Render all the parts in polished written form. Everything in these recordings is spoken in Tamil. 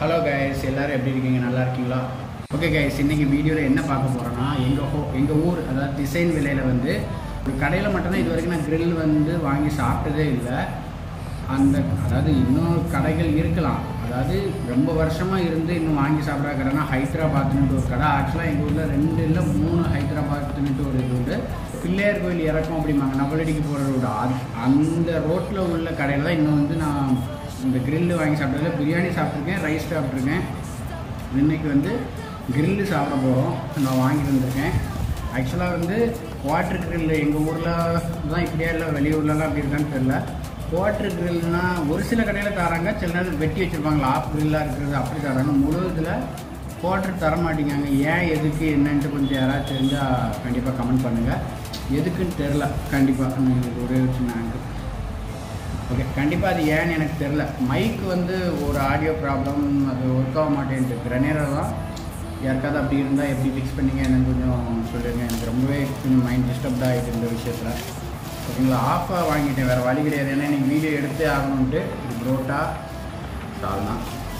ஹலோ கைஸ், எல்லோரும் எப்படி இருக்கீங்க? நல்லா இருக்கீங்களா? ஓகே கைஸ், இன்றைக்கி வீடியோவில் என்ன பார்க்க போகிறோன்னா எங்கள் ஊர் அதாவது டிசைன் விலையில் வந்து ஒரு கடையில் மட்டும்தான் இது வரைக்கும் நான் grill வந்து வாங்கி சாப்பிட்டதே இல்லை. அதாவது இன்னும் கடைகள் இருக்கலாம், அதாவது ரொம்ப வருஷமாக இருந்து இன்னும் வாங்கி சாப்பிட்ற கடைனா ஹைதராபாத்னுட்டு ஒரு கடை. ஆக்சுவலாக எங்கள் ஊரில் 2 இல்லை 3 ஹைதராபாத்னுட்டு ஒரு இது உண்டு. பிள்ளையார் கோயில் இறக்கம் அப்படிம்பாங்க, நவலடிக்கு போகிற ரோடு. அந்த ரோட்டில் உள்ள கடையில் தான் இன்னும் வந்து நான் இந்த கிரில்லு வாங்கி சாப்பிட்டதில் பிரியாணி சாப்பிட்ருக்கேன், ரைஸ் சாப்பிட்ருக்கேன். இன்றைக்கி வந்து கிரில்லு சாப்பிட போகிறோம். நான் வாங்கி வந்திருக்கேன். ஆக்சுவலாக வந்து குவாட்ரு கிரில்லு எங்கள் ஊரில் தான் இப்படியா இல்லை வெளியூர்லலாம் அப்படி இருக்கான்னு தெரியல. குவாட்ரு கிரில்னால் ஒரு சில கடையில் தராங்க, சில நேரத்தில் வெட்டி வச்சுருப்பாங்களா ஆஃப் கிரில்லாக இருக்கிறது அப்படி தராங்க. முழு இதில் குவாட்ரு தர மாட்டேங்காங்க. ஏன் எதுக்கு என்னன்ட்டு கொஞ்சம் யாராவது தெரிஞ்சால் கண்டிப்பாக கமெண்ட் பண்ணுங்கள். எதுக்குன்னு தெரில, கண்டிப்பாக ஒரே சின்ன ஆங்கிள். ஓகே, கண்டிப்பாக அது ஏன்னு எனக்கு தெரில. மைக்கு வந்து ஒரு ஆடியோ ப்ராப்ளம், அது ஒர்க் ஆக மாட்டேன்ட்டு கிரனேராக தான். யாருக்காவது அப்படி இருந்தால் எப்படி ஃபிக்ஸ் பண்ணிங்க என்னன்னு கொஞ்சம் சொல்லிடுங்க. எனக்கு ரொம்பவே கொஞ்சம் மைண்ட் டிஸ்டர்ப்ட் ஆகிட்டு இந்த விஷயத்தில். ஓகேங்களா, ஆஃபாக வாங்கிட்டேன், வேறு வழி கிடையாது. ஏன்னா இன்றைக்கி வீடியோ எடுத்தே ஆகணுன்ட்டு. இது புரோட்டா சால்னா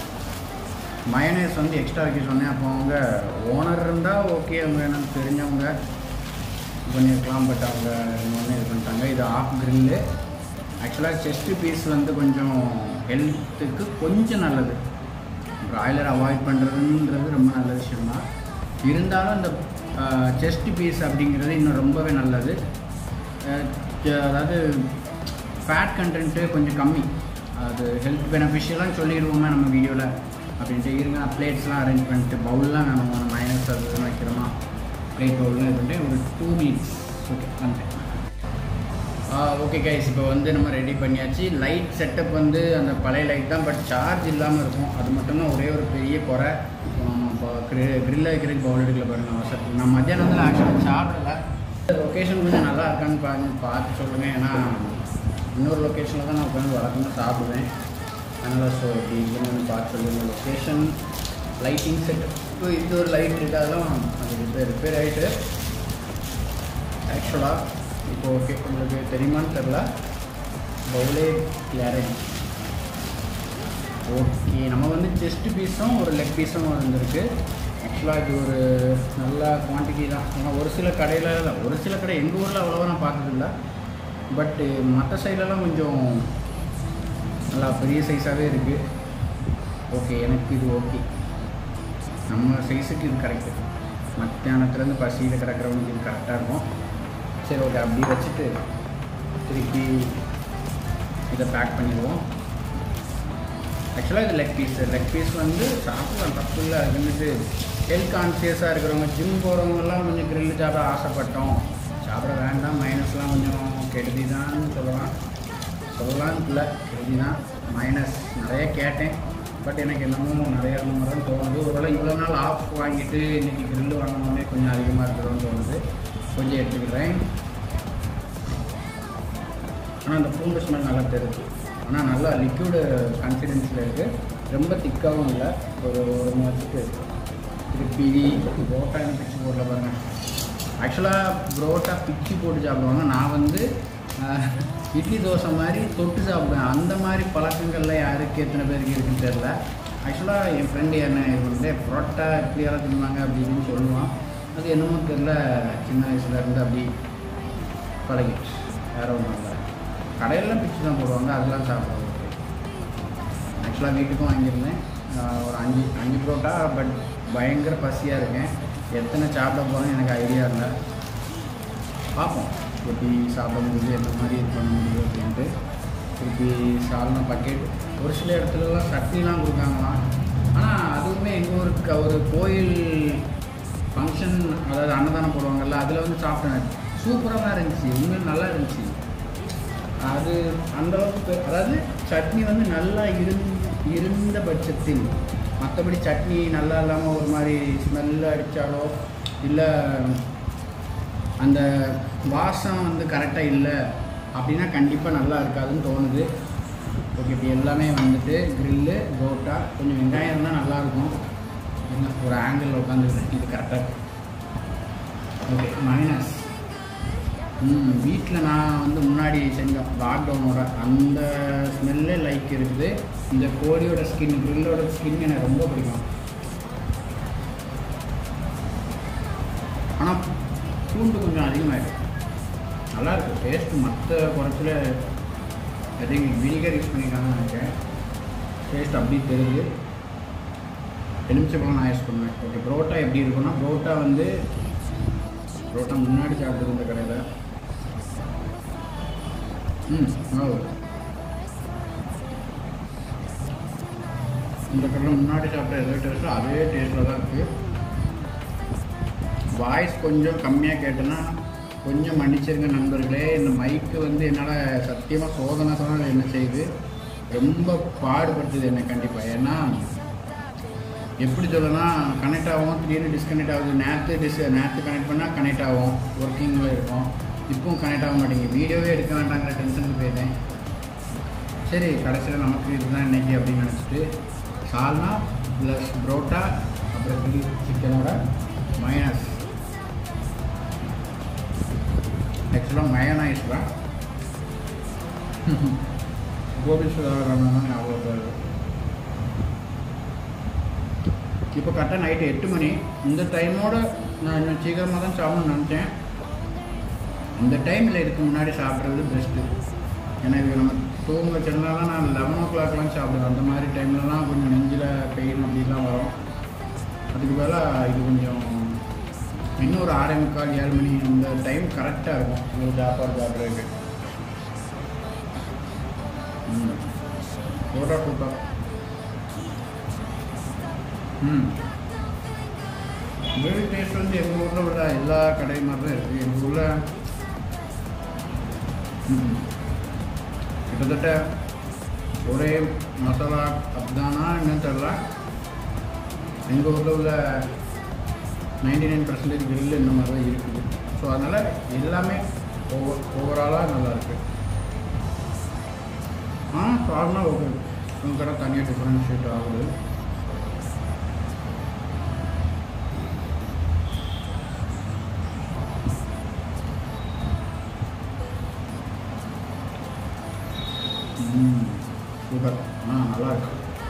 மயனேஸ் வந்து எக்ஸ்ட்ரா வைக்க சொன்னேன். அப்போ அவங்க ஓனர் இருந்தால் ஓகே, அவங்க எனக்கு தெரிஞ்சவங்க பண்ணியிருக்கலாம். பட் அவங்க ஒன்று இது பண்ணிட்டாங்க. இது ஆஃப் கிரில்லு. ஆக்சுவலாக செஸ்ட்டு பீஸ் வந்து கொஞ்சம் ஹெல்த்துக்கு கொஞ்சம் நல்லது. ப்ராய்லர் அவாய்ட் பண்ணுறதுன்றது ரொம்ப நல்ல விஷயம்தான். இருந்தாலும் இந்த செஸ்ட் பீஸ் அப்படிங்கிறது இன்னும் ரொம்பவே நல்லது. அதாவது ஃபேட் கண்டென்ட்டு கொஞ்சம் கம்மி, அது ஹெல்த் பெனிஃபிஷியலாக சொல்லிடுவோமே நம்ம வீடியோவில் அப்படின்ட்டு. இருங்க, பிளேட்ஸ்லாம் அரேஞ்ச் பண்ணிட்டு பவுல்லாம் வேணும், மைனஸ் அது வைக்கிறோமா, பிளேட் பவுல்லாம் இது பண்ணிட்டு ஒரு 2 minutes. ஓகே வந்துட்டேன். ஓகே கைஸ், இப்போ வந்து நம்ம ரெடி பண்ணியாச்சு. லைட் செட்டப் வந்து அந்த பழைய லைட் தான், பட் சார்ஜ் இல்லாமல் இருக்கும். அது மட்டும்தான் ஒரே ஒரு பெரிய குறை. இப்போ கிரில்ல வைக்கிறதுக்கு பவுல் எடுக்கல பாருங்கள் அவசரத்துக்கு. நான் மத்தியானத்தில் ஆக்சுவலாக சாப்பிடலை. லொக்கேஷன் கொஞ்சம் நல்லா இருக்கான்னு பார்த்து சொல்லுங்கள். ஏன்னா இன்னொரு லொக்கேஷனில் தான் நான் உட்காந்து வழக்கமாக சாப்பிடுவேன். அதனால் ஸோ இப்படி இதுன்னு பார்த்து சொல்லுங்கள். Location, lighting setup. இப்போ இது ஒரு லைட் இருக்குது, அதெல்லாம் அது ரிப்பேர் ஆகிட்டு ஆக்சுவலாக. இப்போ ஓகே, உங்களுக்கு தெரியுமான்னு தெரில, பவுலே கிளாரிட்டி. ஓகே, நம்ம வந்து செஸ்ட் பீஸும் ஒரு லெக் பீஸும் இருந்திருக்கு. ஆக்சுவலாக இது ஒரு நல்ல குவான்டிட்டி தான். ஆனால் ஒரு சில கடை எங்கள் ஊரில் அவ்வளோவா நான் பார்த்ததில்ல. பட்டு மற்ற சைட்லலாம் கொஞ்சம் நல்லா பெரிய சைஸாகவே இருக்குது. ஓகே, எனக்கு இது ஓகே, நம்ம சைஸுக்கு இது கரெக்டு. மத்தியானத்துலேருந்து பசியில் கிடக்கிறவங்களுக்கு இது கரெக்டாக இருக்கும். சரி ஓகே, அப்படி வச்சுட்டு திருப்பி இதை பேக் பண்ணிடுவோம். ஆக்சுவலாக இது லெக் பீஸ் வந்து சாப்பிடலாம், தப்பு இல்லை. அது வந்துட்டு ஹெல்த் கான்சியஸாக இருக்கிறவங்க, ஜிம் போகிறவங்கெல்லாம் கொஞ்சம் கிரில் சாப்பிட ஆசைப்பட்டோம், சாப்பிட வேண்டாம். மைனஸ்லாம் கொஞ்சம் கெடுதி தான் சொல்லலாம் இல்லை, கெடுதி தான். மைனஸ் நிறைய கேட்டேன், பட் எனக்கு என்னமோ நிறையா மாதிரின்னு தோணுது. ஒருவேளை இவ்வளோ நாள் ஆஃப் வாங்கிட்டு இன்றைக்கி கிரில் வாங்கினோடனே கொஞ்சம் அதிகமாக இருக்கிறோன்னு தோணுது. கொஞ்சம் எடுத்துக்கிறேன். ஆனால் அந்த பூண்டு ஸ்மெல் நல்லா தெரியுது. ஆனால் நல்லா லிக்விடு கன்சிஸ்டன்சியில் இருக்குது, ரொம்ப திக்காகவும் இல்லை. ஒரு வச்சுட்டு திருப்பி புரோட்டா என்ன பிச்சு போடல பாருங்கள். ஆக்சுவலாக புரோட்டா பிச்சு போட்டு சாப்பிடுவாங்க. நான் வந்து இட்லி தோசை மாதிரி தொட்டு சாப்பிடுவேன். அந்த மாதிரி பழக்கங்களில் யாருக்கு எத்தனை பேருக்கு இருக்குன்னு தெரில. ஆக்சுவலாக என் ஃப்ரெண்டு என்ன இது வந்து புரோட்டா இப்படியெல்லாம் தின்னுவாங்க அப்படின்னு சொல்லுவான். அது என்னமோ தெரில, சின்ன வயசுலேருந்து அப்படி பழகிடுச்சு. வேறு ஒன்றும் இல்லை. கடையெல்லாம் பிச்சு தான் போடுவாங்க, அதெல்லாம் சாப்பிடுவாங்க. ஆக்சுவலாக வீட்டுக்கும் வாங்கியிருந்தேன் ஒரு 5 புரோட்டா. பட் பயங்கர பசியாக இருக்கேன். எத்தனை சாப்பிட போகிறேன்னு எனக்கு ஐடியா இல்லை. பார்ப்போம் எப்படி சாப்பிட முடியுது, எந்த மாதிரி இது பண்ண முடியும் அப்படின்ட்டு. திருப்பி சால்னா பக்கெட். ஒரு சில இடத்துலலாம் சட்னிலாம் கொடுக்காங்களாம். ஆனால் அதுவுமே எங்கள் ஊருக்கு ஒரு கோயில் ஃபங்க்ஷன், அதாவது அன்னதானம் போடுவாங்கள்ல, அதில் வந்து சாப்பிட்டேன். சூப்பராக தான் இருந்துச்சு, உண்மையில் நல்லா இருந்துச்சு. அது அந்தளவுக்கு, அதாவது சட்னி வந்து நல்லா இருந்த பட்சத்தில், மற்றபடி சட்னி நல்லா இல்லாமல் ஒரு மாதிரி ஸ்மெல் அடித்தாலோ இல்லை அந்த வாசம் வந்து கரெக்டாக இல்லை அப்படின்னா கண்டிப்பாக நல்லா இருக்காதுன்னு தோணுது. ஓகே, இப்படி எல்லாமே வந்துட்டு கிரில்லு, புரோட்டா, கொஞ்சம் வெங்காயம் இருந்தால் நல்லாயிருக்கும். என்ன ஒரு ஆங்கிளில் உட்காந்துருக்கேன், இது கரெக்டாக. ஓகே, மைனஸ் வீட்டில் நான் வந்து முன்னாடி செஞ்சோம் லாக்டவுனோட அந்த ஸ்மெல்லே லைக் இருக்குது. இந்த கோழியோட ஸ்கின், கிரில்லோட ஸ்கின் எனக்கு ரொம்ப பிடிக்கும். ஆனால் பூண்டு கொஞ்சம் அதிகமாகிடும். நல்லாயிருக்கு டேஸ்ட்டு. மற்ற குறைச்சில் எதையும் வினிகர் யூஸ் பண்ணியிருக்காங்கன்னு நினைக்கிறேன். டேஸ்ட் அப்படி தெரியுது. எலுமிச்சைப்பழம் நான் யூஸ் பண்ணுவேன். ஓகே, புரோட்டா எப்படி இருக்குன்னா, புரோட்டா முன்னாடி சாப்பிட்டது இந்த கடையில். இந்த கடையில் முன்னாடி சாப்பிட்ட எதோ டேஸ்ட்டோ அதே டேஸ்ட்டில் தான் இருக்குது. வாய்ஸ் கொஞ்சம் கம்மியாக கேட்டேன்னா கொஞ்சம் மன்னிச்சிருங்க நண்பர்களே. இந்த மைக்கு வந்து என்னால் சத்தியமாக சோதனை என்ன செய்யுது, ரொம்ப பாடுபடுத்துது என்னை கண்டிப்பாக. ஏன்னா எப்படி சொல்லலாம், கனெக்ட் ஆகும், திடீர்னு டிஸ்கனெக்ட் ஆகுது. நேற்று கனெக்ட் பண்ணால் கனெக்ட் ஆகும், ஒர்க்கிங்கில் இருக்கும். இப்பவும் கனெக்ட் ஆக மாட்டேங்குது. வீடியோவே எடுக்க வேண்டாங்கிற டென்ஷனுக்கு போயிருந்தேன். சரி, கடைசியில் நமக்கு இதுதான் இன்றைக்கி அப்படின்னு நினச்சிட்டு சால்னா ப்ளஸ் புரோட்டா அப்புறம் சிக்கனோட மைனஸ். ஆக்சுவலாக மயனாய்ஸ் தான். கோபி சுதாகரன் ஞாபகம். இப்போ கரெக்டாக நைட்டு 8 மணி. இந்த டைமோட நான் இன்னும் சீக்கிரமாக தான் சாப்பிடணும்னு நினச்சேன். இந்த டைமில் இதுக்கு முன்னாடி சாப்பிட்றது பெஸ்ட்டு. ஏன்னா இது நம்ம தூங்க சென்னாலும் நான் 11 o'clockலாம் சாப்பிடுவேன். அந்த மாதிரி டைம்லலாம் கொஞ்சம் நெஞ்சில் பெயின் அப்படிலாம் வரும். அதுக்கு மேலே இது கொஞ்சம் இன்னும் ஒரு 6:45 7 மணி இந்த டைம் கரெக்டாக இருக்கும் உங்களுக்கு சாப்பிட்றதுக்கு. போட்டா சூப்பர். கிரில் டேஸ்ட் வந்து எங்கள் ஊரில் உள்ள எல்லா கடையும் மாதிரி தான் இருக்குது. எங்கள் ஊரில் கிட்டத்தட்ட ஒரே மசாலா அப்படிதானா என்னன்னு தெரியல. எங்கள் ஊரில் உள்ள 99% கிரில் இந்த மாதிரி தான் இருக்குது. ஸோ அதனால் எல்லாமே ஓவராலாக நல்லாயிருக்கு. சால்னா ஓகே, உங்கள் கடை தனியாக டிஃப்ரென்ஷியேட் ஆகுது. சூப்பர். நல்லாயிருக்கு.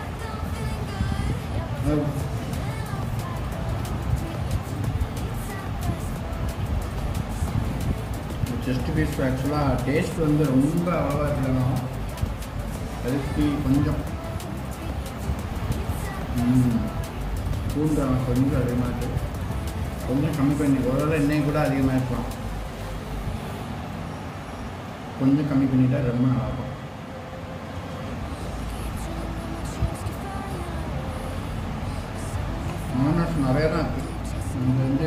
செஸ்ட் பீஸ் ஆக்சுவலாக டேஸ்ட் வந்து ரொம்ப அவ்வளோவா இல்லைனா அதுக்கு கொஞ்சம் பூண்டு கொஞ்சம் அதிகமாக இருக்குது. கொஞ்சம் கம்மி பண்ணி ஒரு எண்ணெய் கூட அதிகமாக இருக்கலாம். கொஞ்சம் கம்மி பண்ணிட்டா ரொம்ப நல்லாயிருக்கும். மானஸ் நிறைய தான் இருக்குது. இங்கே வந்து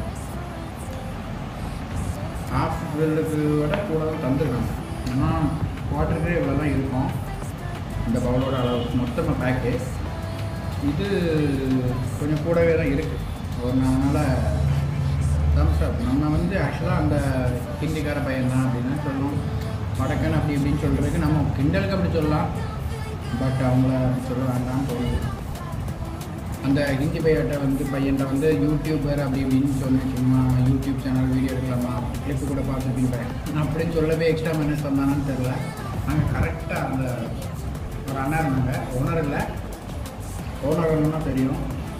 ஹாஃப் கிரில்லுக்கு விட கூட தான் தந்துருக்காங்க. ஏன்னா குவார்ட்டருக்கு இவ்வளோ தான் இருக்கும் இந்த பவுலோட அளவு மொத்தமாக பேக்கு. இது கொஞ்சம் கூடவே தான் இருக்குது. ஒரு அதனால் தம்ஸ் அப். நம்ம வந்து ஆக்சுவலாக அந்த ஹிந்திக்கார பையன் தான் அப்படின்னு சொல்லணும். வடக்கன் அப்படி இப்படின்னு சொல்கிறதுக்கு நம்ம கிண்டலுக்கு அப்படி சொல்லலாம். பட் அவங்கள அப்படி சொல்ல வேண்டாம்னு தோணுது. அந்த ஹிந்தி பையன்ட்ட வந்து யூடியூபர் அப்படி இப்படின்னு சொன்னேன். சும்மா யூடியூப் சேனல் வீடியோ எடுக்கலாமா, கிளிப்பு கூட பார்த்துருப்பீங்க அப்படின்னு சொல்லவே எக்ஸ்ட்ரா மைனஸ் வந்தானான்னு தெரில. நாங்கள் கரெக்டாக அந்த ஒரு அண்ணா இருந்தாங்க. ஓனர் இல்லை, ஓனர் ஒன்றுனா தெரியும்.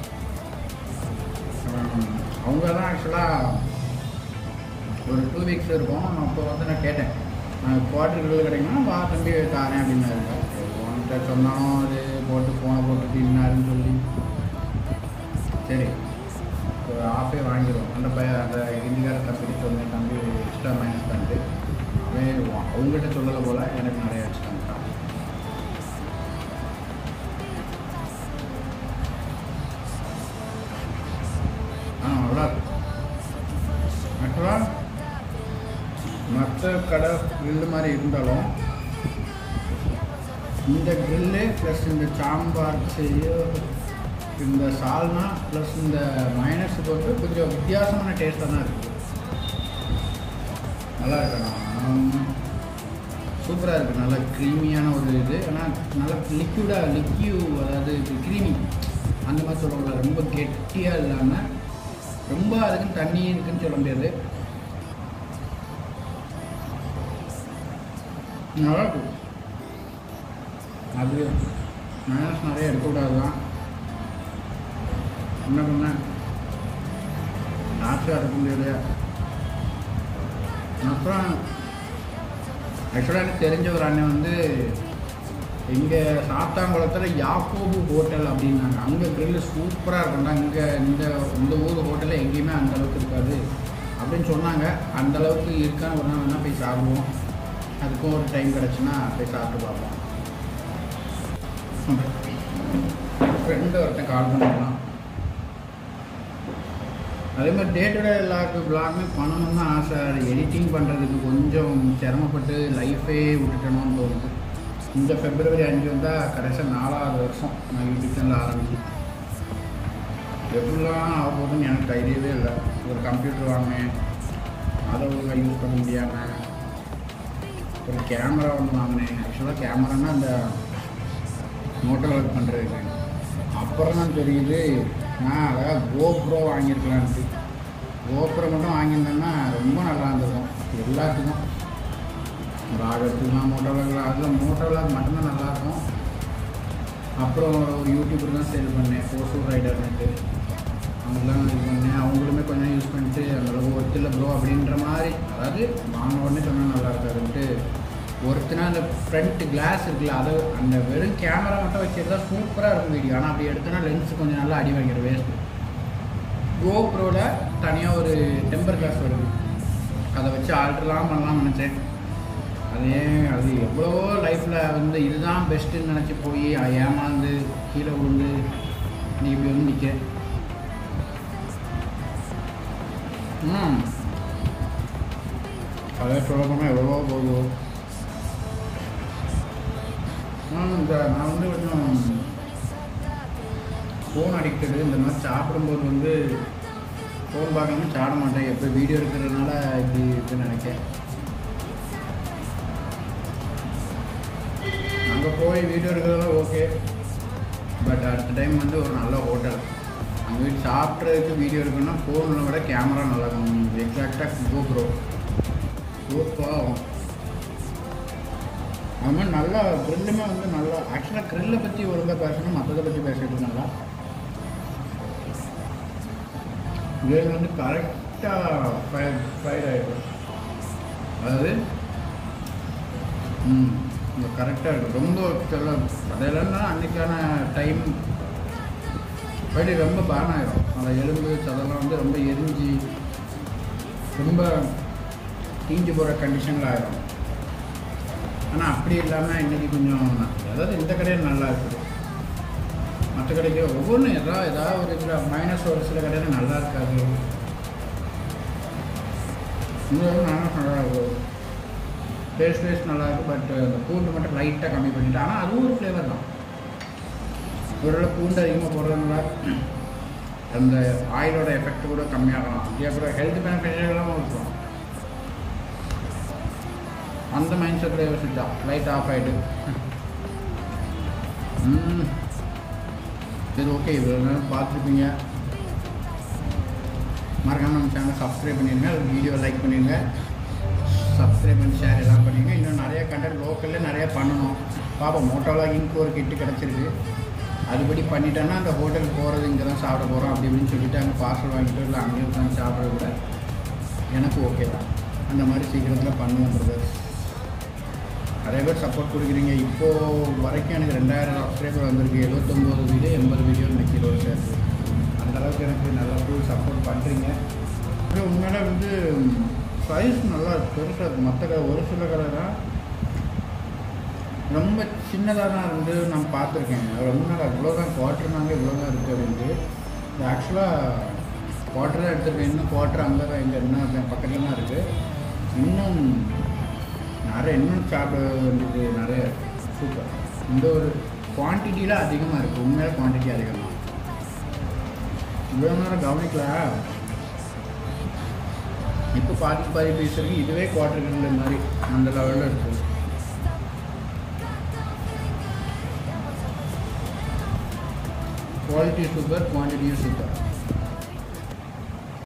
அவங்க தான் ஆக்சுவலாக ஒரு 2 weeks இருக்கும். அப்போ வந்து நான் கேட்டேன், குவார்ட்டர் கிடைக்குன்னா வா தம்பி தாரேன் அப்படின்னாரு. உன்கிட்ட சொன்னாலும் அது ஃபோனை போட்டு தின்னாருன்னு சொல்லி சரி ஒரு ஆஃபே வாங்கிடுவோம். அந்த ஹிந்திக்கார தம்பி சொன்னேன், தம்பி எக்ஸ்ட்ரா மைனஸ் பண்ணிட்டு அவங்ககிட்ட சொல்லலை போல் எனக்கு நிறைய எக்ஸ்ட்ரா. நல்லா இருக்கும். ஆக்சுவலாக மற்ற கடை கிரில்லு மாதிரி இருந்தாலும் இந்த கிரில்லு ப்ளஸ் இந்த சாம்பார் இந்த சால்னா ப்ளஸ் இந்த மைனஸ் போட்டு கொஞ்சம் வித்தியாசமான டேஸ்ட்டாக தான் இருக்குது. நல்லா இருக்கணும். சூப்பராக இருக்குது. நல்லா க்ரீமியான ஒரு இது. ஆனால் நல்லா அதாவது க்ரீமி அந்த மாதிரி சொல்லுவாங்க. ரொம்ப கெட்டியாக இல்லாமல் ரொம்ப அதுக்குன்னு தண்ணி இருக்குதுன்னு சொல்ல முடியாது. நல்லா இருக்கும். அது மைனஸ் நிறைய எடுக்கக்கூடாது தான். என்ன பண்ண ஆசையாக இருக்க முடியாது. அப்புறம் ஆக்சுவலாக எனக்கு தெரிஞ்ச ஒரு அண்ணன் வந்து இங்கே சாத்தாங்குளத்தில் யாக்கோபு ஹோட்டல் அப்படின்னாங்க. அங்கே க்ரில்லு சூப்பராக இருக்கும்டா. இங்கே இந்த ஊர் ஹோட்டலில் எங்கேயுமே அந்தளவுக்கு இருக்காது அப்படின்னு சொன்னாங்க. அந்தளவுக்கு இருக்கான்னு ஒரு நாள் வேணால் போய் சாப்பிடுவோம். அதுக்கும் ஒரு டைம் கிடச்சுன்னா போய் சாப்பிட்டு பார்ப்போம். ஃப்ரெண்டு ஒருத்தன் கால் பண்ணிக்கலாம். அதே மாதிரி டே டு டே எல்லாருக்கும் பிளாகுமே பண்ணணும்னு தான் ஆசை. அது எடிட்டிங் பண்ணுறதுக்கு கொஞ்சம் சிரமப்பட்டு லைஃபே விட்டுட்டணும்னு தோணுது. இந்த February 5 வந்தால் கடைசியாக 4வது வருஷம் நான் யூடியூப் சேனல் ஆரம்பிச்சு. எப்படிலாம் ஆக போகுதுன்னு எனக்கு ஐடியாவே இல்லை. ஒரு கம்ப்யூட்டர் வாங்கினேன், அதை ஒழுங்காக யூஸ் பண்ண முடியாமல். ஒரு கேமரா ஒன்று வாங்கினேன். ஆக்சுவலாக கேமரான்னா அந்த மோட்டோ ஒர்க் பண்ணுறதுக்கு. அப்புறம் தான் தெரியுது நான் அதாவது GoPro வாங்கியிருக்கலான்ட்டு. GoPro மட்டும் வாங்கியிருந்தேன்னா ரொம்ப நல்லா இருந்திருக்கும் எல்லாத்துக்கும். ராகத்துக்குலாம் மோட்டோ விளாக், அதில் மோட்டோ விளாக் மட்டும்தான் நல்லாயிருக்கும். அப்புறம் ஒரு யூடியூபர் தான் சேல் பண்ணேன், போசூர் ரைடர்னுட்டு. அவங்களாம் இது பண்ணேன். அவங்களுமே கொஞ்சம் யூஸ் பண்ணிட்டு அந்தளவுக்கு ஒருத்தில் ப்ரோ அப்படின்ற மாதிரி, அதாவது வாங்க உடனே சொன்னால் நல்லா இருக்காதுன்ட்டு. ஒருத்தினா அந்த ஃப்ரண்ட் கிளாஸ் இருக்குல்ல, அதை அந்த வெறும் கேமரா மட்டும் வச்சுருந்தா சூப்பராக இருக்கும் வீடியோ. ஆனால் அப்படி எடுத்தோன்னா லென்ஸ் கொஞ்சம் நல்லா அடி வாங்கிடும், வேஸ்ட்டு. GoProவில் தனியாக ஒரு டெம்பர் கிளாஸ் வருது, அதை வச்சு ஆல்ட்ரெலாம் பண்ணலாம்னு நினச்சேன். அது எவ்வளவோ லைஃப்பில் வந்து இதுதான் பெஸ்ட்டுன்னு நினச்சி போய் ஏமாந்து கீழே விழுந்து நீ இப்படி வந்து நிற்க. அதை சொல்ல போனால் எவ்வளவோ போதும். நான் வந்து கொஞ்சம் ஃபோன் அடிக்டடு. இந்த மாதிரி சாப்பிடும்போது வந்து ஃபோன் பார்க்காம சாப்பிட மாட்டேன். எப்போ வீடியோ எடுக்கிறதுனால இப்படி இருக்குன்னு நினைக்கிறேன். அங்கே போய் வீடியோ எடுக்கிறதெல்லாம் ஓகே, பட் அடுத்த டைம் வந்து ஒரு நல்ல ஹோட்டல் அங்கே போய் சாப்பிட்றதுக்கு வீடியோ எடுக்கணும்னா ஃபோனில் விட கேமரா நல்லா இருக்கும். எக்ஸாக்டாக GoPro ஆகும். அது மாதிரி நல்லா க்ரில்லுமே வந்து நல்லா. ஆக்சுவலாக க்ரில்லை பற்றி ஒழுங்காக பேசணும், மற்றதை பற்றி பேசிட்டு நல்லா. க்ரில் வந்து கரெக்டாக ஃப்ரைட் ஆகிடும். அதாவது கரெக்டாக இருக்கும். ரொம்ப கடையிலன்னா அன்றைக்கான டைம் படி ரொம்ப பேன் ஆகிடும். அந்த எலும்பு சதெல்லாம் வந்து ரொம்ப எரிஞ்சு ரொம்ப தீஞ்சு போகிற கண்டிஷனில் ஆகிடும். ஆனால் அப்படி இல்லாமல் இன்றைக்கி கொஞ்சம் அதாவது இந்த கடையில் நல்லா இருக்குது. மற்ற கடைக்கு ஒவ்வொன்றும் ஏதாவது ஒரு இதில் மைனஸ் ஒரு சில கடையில் நல்லா இருக்காது. இன்னொரு மைனஸ் நல்லா இருக்கும். டேஸ்ட் நல்லாயிருக்கும். பட் அந்த பூண்டு மட்டும் லைட்டாக கம்மி பண்ணிவிட்டு, ஆனால் அதுவும் ஒரு ஃப்ளேவர் தான். ஒருவேளை பூண்டு அதிகமாக போடுறதுனால அந்த ஆயிலோட எஃபெக்ட் கூட கம்மியாகலாம். இதே அப்புறம் ஹெல்த் பெனிஃபிட்லாம் இருக்கும். அந்த மைண்ட் செட்டில் யோசிச்சா லைட் ஆஃப் ஆகிட்டு சரி ஓகே. இவ்வளோ நேரம் பார்த்துருப்பீங்க. மறக்காமல் நம்ம சேனலை சப்ஸ்கிரைப் பண்ணிடுங்க. அது வீடியோ லைக் பண்ணிடுங்க, சப்ஸ்கிரைப் பண்ணி ஷேர் எல்லாம் பண்ணிடுங்க. இன்னும் நிறைய கண்டென்ட் லோக்கலில் நிறையா பண்ணணும். பார்ப்போம். மோட்டோ விளாகிங்க்கு ஒரு கிட்டு கிடச்சிருக்கு. அதுபடி பண்ணிட்டோன்னா அந்த ஹோட்டலுக்கு போகிறது இங்கே தான் சாப்பிட போகிறோம் அப்படி இப்படின்னு சொல்லிவிட்டு அங்கே பார்சல் வாங்கிட்டு இல்லை அங்கேயும் உட்காந்து சாப்பிட்றது கூட எனக்கு ஓகே தான். அந்த மாதிரி சீக்கிரத்தில் பண்ணுவோம் பிரதர். நிறைய பேர் சப்போர்ட் கொடுக்குறீங்க. இப்போது வரைக்கும் எனக்கு 2000 சப்ஸ்கிரைபர் வந்திருக்கு. 79 வீடியோ 80 வீடியோ நிற்கிறோம் சார். அந்தளவுக்கு எனக்கு நல்லா ஃபுல் சப்போர்ட் பண்ணுறீங்க. அப்புறம் உண்மையில வந்து ப்ரைஸ் நல்லா பெருசாக இருக்குது. மற்ற ஒரு சில கடை தான் ரொம்ப சின்னதாக தான் இருந்து நான் பார்த்துருக்கேன். ரொம்ப நாள் இவ்வளோ தான் குவார்ட்டர்னாங்க இவ்வளோ தான் இருக்குது அப்படின்ட்டு. இது ஆக்சுவலாக குவார்ட்டர் தான் எடுத்துருக்கேன். இன்னும் குவார்ட்டர் அங்கே தான் இங்கே என்ன பக்கத்தில் தான் இருக்குது. இன்னும் சாப்பிட வேண்டியது நிறைய சூப்பர். இந்த ஒரு குவான்டிட்டியில் அதிகமாக இருக்குது. உண்மையில குவான்டிட்டி அதிகமாக. இவ்வளோ நேரம் கவனிக்கல. இப்போ பாதி பீஸ் இருக்குது. இதுவே குவார்ட்டர் கிலோ மாதிரி அந்த லெவலில் இருக்குது. குவாலிட்டி சூப்பர், குவான்டிட்டியும் சூப்பர்.